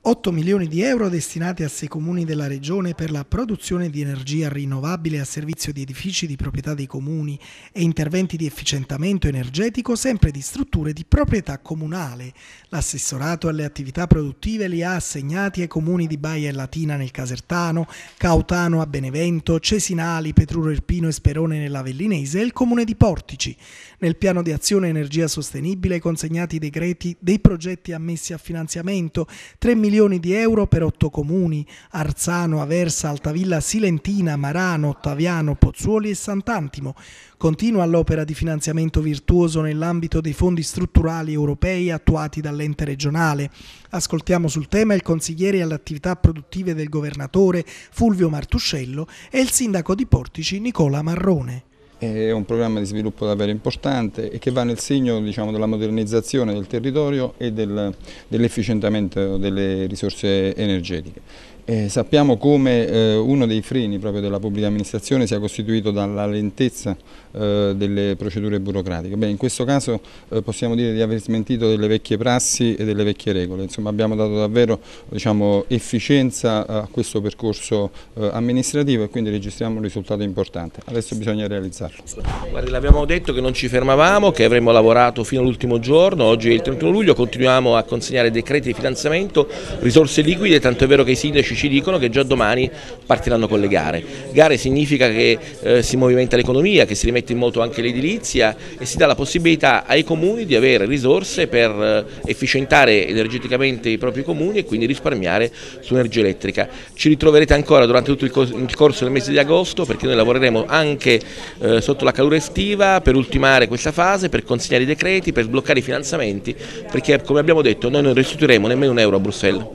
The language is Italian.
8 milioni di euro destinati a 6 comuni della regione per la produzione di energia rinnovabile a servizio di edifici di proprietà dei comuni e interventi di efficientamento energetico sempre di strutture di proprietà comunale. L'assessorato alle attività produttive li ha assegnati ai comuni di Baia e Latina nel Casertano, Cautano a Benevento, Cesinali, Petruro Irpino e Sperone nell'Avellinese e il comune di Portici. Nel piano di azione energia sostenibile consegnati i decreti dei progetti ammessi a finanziamento, 3 milioni di euro per 8 comuni, Arzano, Aversa, Altavilla Silentina, Marano, Ottaviano, Pozzuoli e Sant'Antimo. Continua l'opera di finanziamento virtuoso nell'ambito dei fondi strutturali europei attuati dall'ente regionale. Ascoltiamo sul tema il consigliere alle attività produttive del governatore Fulvio Martuscello e il sindaco di Portici Nicola Marrone. È un programma di sviluppo davvero importante e che va nel segno, della modernizzazione del territorio e dell'efficientamento delle risorse energetiche. Sappiamo come uno dei freni proprio della pubblica amministrazione sia costituito dalla lentezza delle procedure burocratiche. In questo caso possiamo dire di aver smentito delle vecchie prassi e delle vecchie regole. Insomma, abbiamo dato davvero efficienza a questo percorso amministrativo e quindi registriamo un risultato importante. Adesso bisogna realizzarlo. Guardi, l'abbiamo detto che non ci fermavamo, che avremmo lavorato fino all'ultimo giorno. Oggi è il 31 luglio, continuiamo a consegnare decreti di finanziamento, risorse liquide, tanto è vero che i sindaci ci dicono che già domani partiranno con le gare. Gare significa che si movimenta l'economia, che si rimette in moto anche l'edilizia e si dà la possibilità ai comuni di avere risorse per efficientare energeticamente i propri comuni e quindi risparmiare sull'energia elettrica. Ci ritroverete ancora durante tutto il corso del mese di agosto, perché noi lavoreremo anche sotto la calura estiva per ultimare questa fase, per consegnare i decreti, per sbloccare i finanziamenti, perché come abbiamo detto noi non restituiremo nemmeno un euro a Bruxelles.